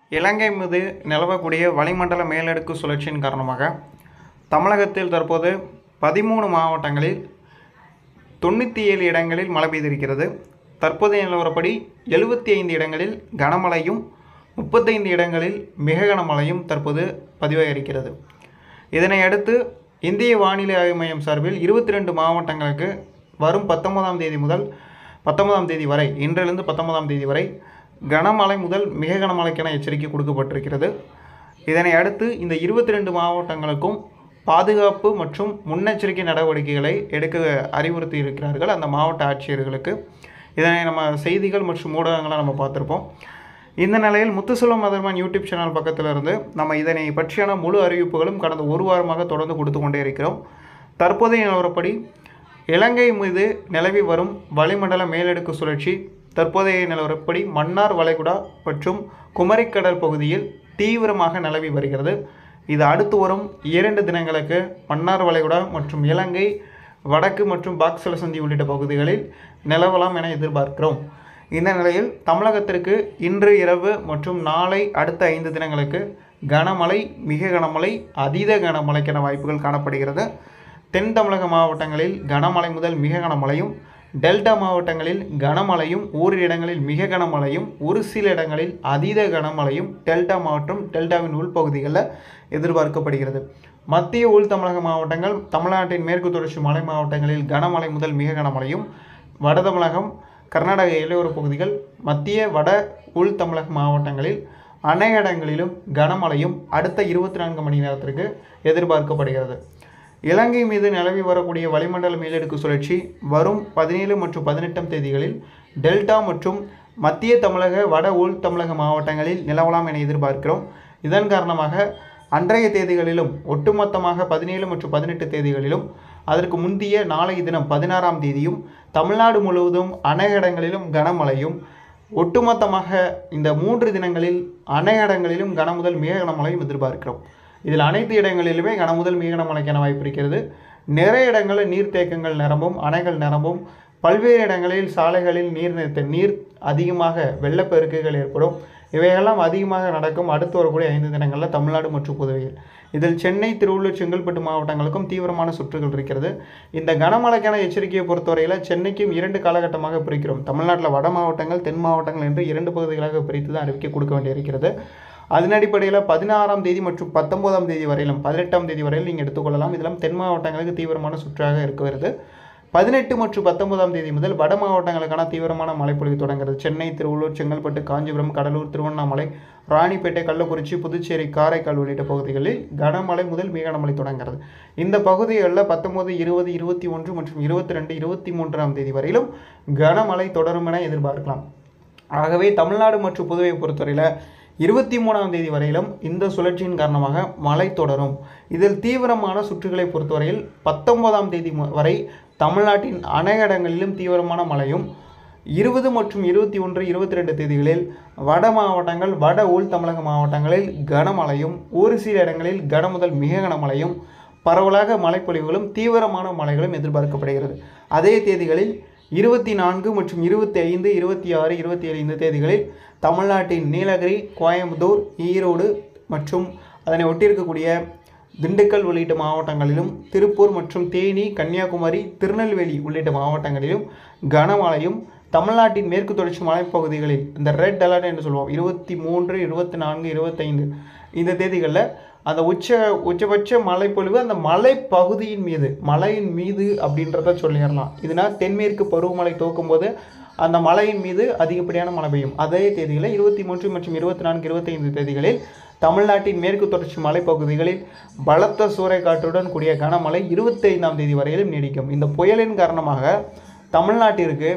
இலங்கை மீது நிலவக்கூடிய வளிமண்டல மேலடுக்கு சுழற்சியின் காரணமாக தமிழகத்தில் தற்போது 13 மாவட்டங்களில் 97 இடங்களில் மழை பெய்திருக்கிறது. தற்போதைய நிலவரப்படி 75 இடங்களில் கனமழையும் 35 இடங்களில் மிக கனமழையும் தற்போது பதிவாகியிருக்கிறது. இதனை அடுத்து இந்திய வானிலை ஆய்வு மையம் சார்பில் 22 மாவட்டங்களுக்கு வரும் 19ஆம் தேதி முதல் 19ஆம் தேதி வரை, இன்றிலிருந்து 19ஆம் தேதி வரை கனமழை முதல் மிக கனமழைக்கான எச்சரிக்கை கொடுக்கப்பட்டிருக்கிறது. இதனை அடுத்து இந்த 22 மாவட்டங்களுக்கும் பாதுகாப்பு மற்றும் முன்னெச்சரிக்கை நடவடிக்கைகளை எடுக்க அறிவுறுத்தி இருக்கிறார்கள் அந்த மாவட்ட ஆட்சியர்களுக்கு. இதனை நம்ம செய்திகள் மற்றும் ஊடகங்களை நம்ம பார்த்துருப்போம். இந்த நிலையில் முத்துசெல்வம் மதர்மான் யூடியூப் சேனல் பக்கத்தில் இருந்து நம்ம இதனை பற்றியான முழு அறிவிப்புகளும் கடந்த ஒரு வாரமாக தொடர்ந்து கொடுத்து கொண்டே இருக்கிறோம். தற்போதைய நிலவரப்படி இலங்கை மீது நிலவி வரும் வளிமண்டல மேலடுக்கு சுழற்சி தற்போதைய நிலவரப்படி மன்னார் வளைகுடா மற்றும் குமரிக்கடல் பகுதியில் தீவிரமாக நிலவி வருகிறது. இது அடுத்து வரும் 2 தினங்களுக்கு மன்னார் வளைகுடா மற்றும் இலங்கை வடக்கு மற்றும் பாக்சலசந்தி உள்ளிட்ட பகுதிகளில் நிலவலாம் என எதிர்பார்க்கிறோம். இந்த நிலையில் தமிழகத்திற்கு இன்று இரவு மற்றும் நாளை அடுத்த 5 தினங்களுக்கு கனமழை, மிக கனமழை, அதீத கனமழைக்கான வாய்ப்புகள் காணப்படுகிறது. தென் தமிழக மாவட்டங்களில் கனமழை முதல் மிக கனமழையும், டெல்டா மாவட்டங்களில் கனமழையும், ஓரிரு இடங்களில் மிக கனமழையும், ஒரு சில இடங்களில் அதீத கனமழையும் டெல்டா மற்றும் டெல்டாவின் உள்பகுதிகளில் எதிர்பார்க்கப்படுகிறது. மத்திய உள் தமிழக மாவட்டங்கள், தமிழ்நாட்டின் மேற்கு தொடர்ச்சி மலை மாவட்டங்களில் கனமழை முதல் மிக கனமழையும், வட தமிழகம், கர்நாடக எல்லையோர பகுதிகள், மத்திய வட உள் தமிழக மாவட்டங்களில் அநேக இடங்களிலும் கனமழையும் அடுத்த 24 மணி நேரத்திற்கு எதிர்பார்க்கப்படுகிறது. இலங்கை மீது நிலவி வரக்கூடிய வளிமண்டல மேலடுக்கு சுழற்சி வரும் 17 மற்றும் 18ஆம் தேதிகளில் டெல்டா மற்றும் மத்திய தமிழக வட உள் தமிழக மாவட்டங்களில் நிலவலாம் என எதிர்பார்க்கிறோம். இதன் காரணமாக அன்றைய தேதிகளிலும் ஒட்டுமொத்தமாக 17 மற்றும் 18 தேதிகளிலும் அதற்கு முந்தைய நாளைய தினம் 16ஆம் தேதியும் தமிழ்நாடு முழுவதும் அநேக இடங்களிலும் கனமழையும், ஒட்டுமொத்தமாக இந்த 3 தினங்களில் அநேக இடங்களிலும் கனமுதல் மிக கனமழையும் எதிர்பார்க்கிறோம். இதில் அனைத்து இடங்களிலுமே கனமுதல் மிக கனமழைக்கான வாய்ப்பு இருக்கிறது. நிறைய இடங்களில் நீர்த்தேக்கங்கள் நிரம்பும், அணைகள் நிரம்பும், பல்வேறு இடங்களில் சாலைகளில் நீர் அதிகமாக வெள்ளப்பெருக்குகள் ஏற்படும். இவையெல்லாம் அதிகமாக நடக்கும் அடுத்து வரக்கூடிய 5 தினங்களில் தமிழ்நாடு மற்றும் புதுவையில். இதில் சென்னை, திருவள்ளூர், செங்கல்பட்டு மாவட்டங்களுக்கும் தீவிரமான சுற்றுகள் இருக்கிறது. இந்த கனமழைக்கான எச்சரிக்கையை பொறுத்தவரையில் சென்னைக்கும் 2 காலகட்டமாக பிரிக்கிறோம். தமிழ்நாட்டில் வட மாவட்டங்கள், தென் மாவட்டங்கள் என்று 2 பகுதிகளாக பிரித்து தான் அறிவிக்கை கொடுக்க வேண்டியிருக்கிறது. அதன் அடிப்படையில் 16ஆம் தேதி மற்றும் 19ஆம் தேதி வரையிலும் 18ஆம் தேதி வரையில் நீங்கள் எடுத்துக்கொள்ளலாம். இதெல்லாம் தென் மாவட்டங்களுக்கு தீவிரமான சுற்றாக இருக்கிறது. 18 மற்றும் 19ஆம் தேதி முதல் வட மாவட்டங்களுக்கான தீவிரமான மழைப்பொழிவு தொடங்குகிறது. சென்னை, திருவள்ளூர், செங்கல்பட்டு, காஞ்சிபுரம், கடலூர், திருவண்ணாமலை, ராணிப்பேட்டை, கள்ளக்குறிச்சி, புதுச்சேரி, காரைக்கால் உள்ளிட்ட பகுதிகளில் கனமழை முதல் மிக கனமழை தொடங்குகிறது. இந்த பகுதிகளில் 19, 20, 21 மற்றும் 22, 23ஆம் தேதி வரையிலும் கனமழை தொடரும் என எதிர்பார்க்கலாம். ஆகவே தமிழ்நாடு மற்றும் புதுவையை பொறுத்தவரையில் 23ஆம் தேதி வரையிலும் இந்த சுழற்சியின் காரணமாக மழை தொடரும். இதில் தீவிரமான சுற்றுகளை பொறுத்தவரையில் 19ஆம் தேதி வரை தமிழ்நாட்டின் அநேக இடங்களிலும் தீவிரமான மழையும், 20 மற்றும் 21, 22 தேதிகளில் வட மாவட்டங்கள், வட உள் தமிழக மாவட்டங்களில் கனமழையும், ஒரு சில இடங்களில் கனமுதல் மிக கனமழையும், பரவலாக மழைப்பொழிவுகளும் தீவிரமான மழைகளும் எதிர்பார்க்கப்படுகிறது. அதே தேதிகளில் 24 மற்றும் 25, 26, 27 இந்த தேதிகளில் தமிழ்நாட்டின் நீலகிரி, கோயம்புத்தூர், ஈரோடு மற்றும் அதனை ஒட்டியிருக்கக்கூடிய திண்டுக்கல் உள்ளிட்ட மாவட்டங்களிலும், திருப்பூர் மற்றும் தேனி, கன்னியாகுமரி, திருநெல்வேலி உள்ளிட்ட மாவட்டங்களிலும் கனமழையும், தமிழ்நாட்டின் மேற்கு தொடர்ச்சி மலைப்பகுதிகளில் இந்த ரெட் அலர்ட் என்று சொல்லுவோம் 23, 24, 25 இந்த தேதிகளில் அந்த உச்சபட்ச மழைப்பொழிவு அந்த மலைப்பகுதியின் மீது, மலையின் மீது அப்படின்றத சொல்லிடலாம். இதனால் தென்மேற்கு பருவமழை துவக்கும் போது அந்த மலையின் மீது அதிகப்படியான மழை பெய்யும். அதே தேதிகளில் 23 மற்றும் 24, 25 தேதிகளில் தமிழ்நாட்டின் மேற்கு தொடர்ச்சி மலைப்பகுதிகளில் பலத்த சூறைக்காற்றுடன் கூடிய கனமழை 25ஆம் தேதி வரையிலும் நீடிக்கும். இந்த புயலின் காரணமாக தமிழ்நாட்டிற்கு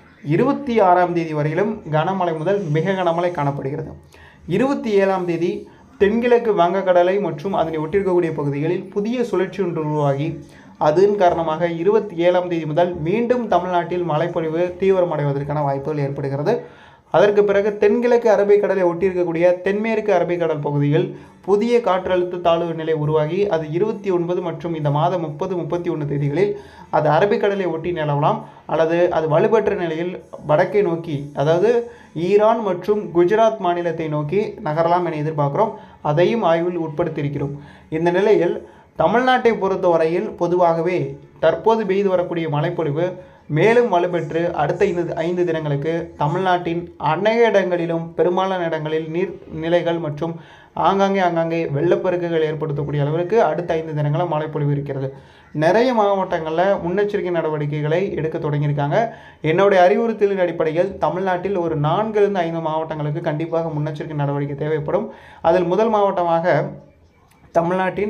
26ஆம் தேதி வரையிலும் கனமழை முதல் மிக கனமழை காணப்படுகிறது. 27ஆம் தேதி தென்கிழக்கு வங்கக்கடலை மற்றும் அதனை ஒட்டியிருக்கக்கூடிய பகுதிகளில் புதிய சுழற்சி ஒன்று உருவாகி அதன் காரணமாக 27ஆம் தேதி முதல் மீண்டும் தமிழ்நாட்டில் மழைப்பொழிவு தீவிரமடைவதற்கான வாய்ப்புகள் ஏற்படுகிறது. அதற்கு பிறகு தென்கிழக்கு அரபிக்கடலை ஒட்டியிருக்கக்கூடிய தென்மேற்கு அரபிக்கடல் பகுதியில் புதிய காற்றழுத்த தாழ்வு நிலை உருவாகி அது 29 மற்றும் இந்த மாதம் 30, 31 தேதிகளில் அது அரபிக்கடலை ஒட்டி நிலவலாம் அல்லது அது வலுப்பெற்ற நிலையில் வடக்கை நோக்கி, அதாவது ஈரான் மற்றும் குஜராத் மாநிலத்தை நோக்கி நகரலாம் என எதிர்பார்க்கிறோம். அதையும் ஆய்வில் உட்படுத்தியிருக்கிறோம். இந்த நிலையில் தமிழ்நாட்டை பொறுத்தவரையில் பொதுவாகவே தற்போது பெய்து வரக்கூடிய மழைப்பொழிவு மேலும் வலுப்பெற்று அடுத்த 5 தினங்களுக்கு தமிழ்நாட்டின் அநேக இடங்களிலும் பெரும்பாலான இடங்களில் நீர்நிலைகள் மற்றும் ஆங்காங்கே வெள்ளப்பெருக்குகள் ஏற்படுத்தக்கூடிய அளவிற்கு அடுத்த 5 தினங்களும் மழைப்பொழிவு இருக்கிறது. நிறைய மாவட்டங்களில் முன்னெச்சரிக்கை நடவடிக்கைகளை எடுக்க தொடங்கியிருக்காங்க. என்னுடைய அறிவுறுத்தலின் அடிப்படையில் தமிழ்நாட்டில் ஒரு 4லிருந்து 5 மாவட்டங்களுக்கு கண்டிப்பாக முன்னெச்சரிக்கை நடவடிக்கை தேவைப்படும். அதில் முதல் மாவட்டமாக தமிழ்நாட்டின்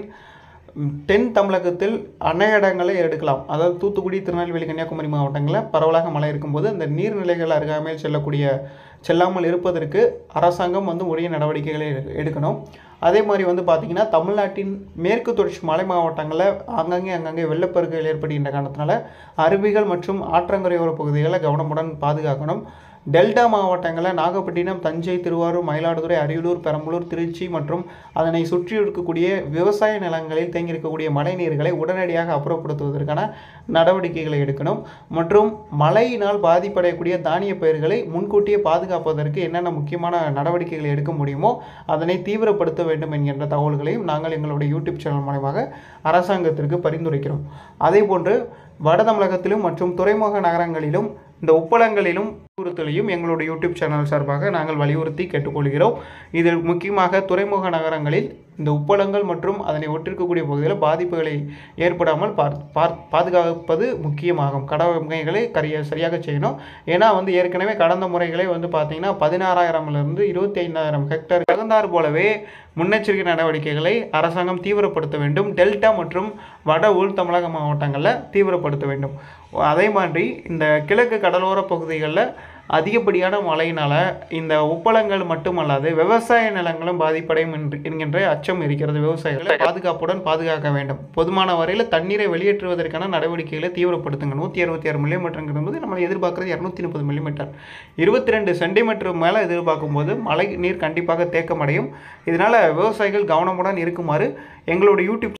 தென் தமிழகத்தில் அநேக இடங்களை எடுக்கலாம். அதாவது தூத்துக்குடி, திருநெல்வேலி, கன்னியாகுமரி மாவட்டங்களில் பரவலாக மழை இருக்கும்போது அந்த நீர்நிலைகள் அருகாமையில் செல்லாமல் இருப்பதற்கு அரசாங்கம் உரிய நடவடிக்கைகளை எடுக்கணும். அதே மாதிரி பார்த்திங்கன்னா தமிழ்நாட்டின் மேற்கு தொடர்ச்சி மலை மாவட்டங்களில் அங்கங்கே வெள்ளப்பெருக்குகள் ஏற்படுகின்ற காரணத்தினால அருவிகள் மற்றும் ஆற்றங்கரையோர பகுதிகளை கவனமுடன் பாதுகாக்கணும். டெல்டா மாவட்டங்களில் நாகப்பட்டினம், தஞ்சை, திருவாரூர், மயிலாடுதுறை, அரியலூர், பெரம்பலூர், திருச்சி மற்றும் அதனை சுற்றி இருக்கக்கூடிய விவசாய நிலங்களில் தேங்கியிருக்கக்கூடிய மழை நீர்களை உடனடியாக அப்புறப்படுத்துவதற்கான நடவடிக்கைகளை எடுக்கணும். மற்றும் மழையினால் பாதிப்படையக்கூடிய தானிய பயிர்களை முன்கூட்டியே பாதுகாப்பதற்கு என்னென்ன முக்கியமான நடவடிக்கைகளை எடுக்க முடியுமோ அதனை தீவிரப்படுத்த வேண்டும் என்கின்ற தகவல்களையும் நாங்கள் எங்களுடைய யூடியூப் சேனல் மூலமாக அரசாங்கத்திற்கு பரிந்துரைக்கிறோம். அதேபோன்று வட தமிழகத்திலும் மற்றும் துறைமுக நகரங்களிலும் இந்த உப்பளங்களிலும் அறிவுறுத்தலையும் எங்களுடைய யூடியூப் சேனல் சார்பாக நாங்கள் வலியுறுத்தி கேட்டுக்கொள்கிறோம். இதில் முக்கியமாக துறைமுக நகரங்களில் இந்த உப்பளங்கள் மற்றும் அதனை ஒட்டிருக்கக்கூடிய பகுதியில் பாதிப்புகளை ஏற்படாமல் பாதுகாப்பது முக்கியமாகும். கடமைகளை சரியாக செய்யணும். ஏன்னா ஏற்கனவே கடந்த முறைகளே பார்த்திங்கன்னா 16,000லிருந்து 25,000 ஹெக்டேர் தகுந்தார் போலவே முன்னெச்சரிக்கை நடவடிக்கைகளை அரசாங்கம் தீவிரப்படுத்த வேண்டும். டெல்டா மற்றும் வட உள் தமிழக மாவட்டங்களில் தீவிரப்படுத்த வேண்டும். அதே மாதிரி இந்த கிழக்கு கடலோர பகுதிகளில் அதிகப்படியான மழையினால் இந்த உப்பளங்கள் மட்டுமல்லாது விவசாய நிலங்களும் பாதிப்படையும் என்கின்ற அச்சம் இருக்கிறது. விவசாயிகளை பாதுகாப்புடன் பாதுகாக்க வேண்டும். போதுமான வரையில் தண்ணீரை வெளியேற்றுவதற்கான நடவடிக்கைகளை தீவிரப்படுத்துங்க. 166 மில்லிமீட்டருங்கிறது நம்ம எதிர்பார்க்குறது 230 மில்லிமீட்டர், 22 சென்டிமீட்டர் மேலே எதிர்பார்க்கும்போது மழை நீர் கண்டிப்பாக தேக்கமடையும். இதனால் விவசாயிகள் கவனமுடன் இருக்குமாறு எங்களுடைய யூடியூப்